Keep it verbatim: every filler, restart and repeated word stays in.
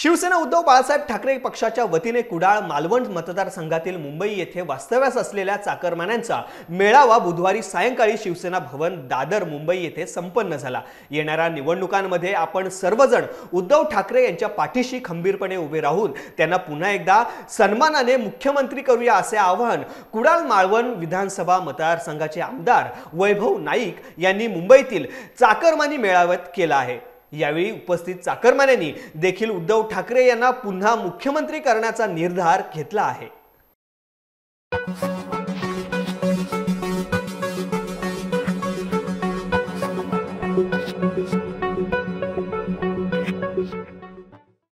शिवसेना उद्धव बाळासाहेब ठाकरे पक्षाच्या वतीने कुडाळ मालवण मतदारसंघातील मुंबई येथे वास्तव्यास असलेल्या चाकरमान्यांचा मेळावा बुधवारी सायंकाळी शिवसेना भवन दादर मुंबई येथे संपन्न झाला। येणाऱ्या निवडणुकांमध्ये आपण सर्वजण उद्धव ठाकरे यांच्या पाठीशी खंबीरपणे उभे राहून त्यांना पुन्हा एकदा सन्मानाने मुख्यमंत्री करूया असे आवाहन कुडाळ मालवण विधानसभा मतदारसंघाचे आमदार वैभव नाईक यांनी मुंबईतील चाकरमानी मेळाव्यात केला आहे। यावेळी उपस्थित चाकरमान्यांनी देखील उद्धव ठाकरे यांना पुन्हा मुख्यमंत्री करण्याचा निर्धार घेतला आहे।